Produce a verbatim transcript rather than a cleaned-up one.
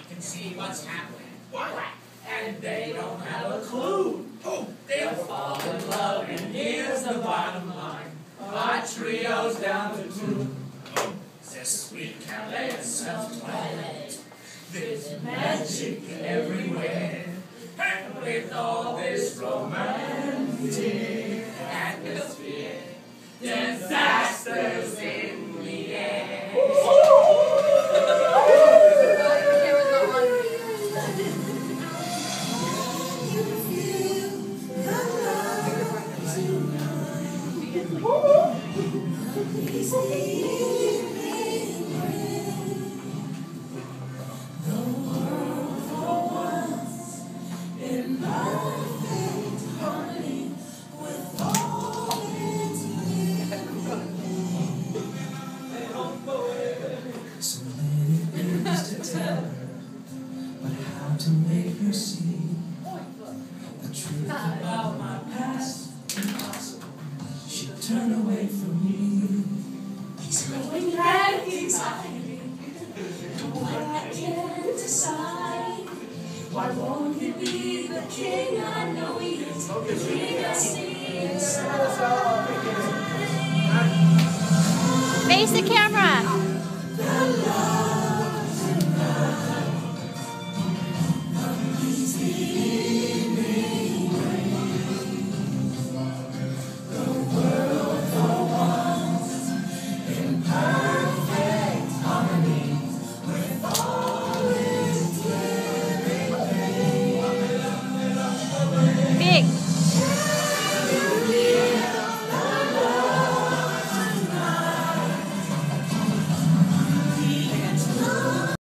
can see what's happening. What? And they don't have a clue. Oh. They'll fall in love, and here's the bottom line. Our trio's down to two. Oh. Says sweet Calais and self-twilight. There's magic everywhere. And with all this romantic atmosphere, disasters in the air. So many things to tell her, but how to make her see the truth about my past? Impossible. She turned away from me. He's going and he's hiding, but I can't decide. Why won't he be the king? I know he is the king I see inside. Face the camera.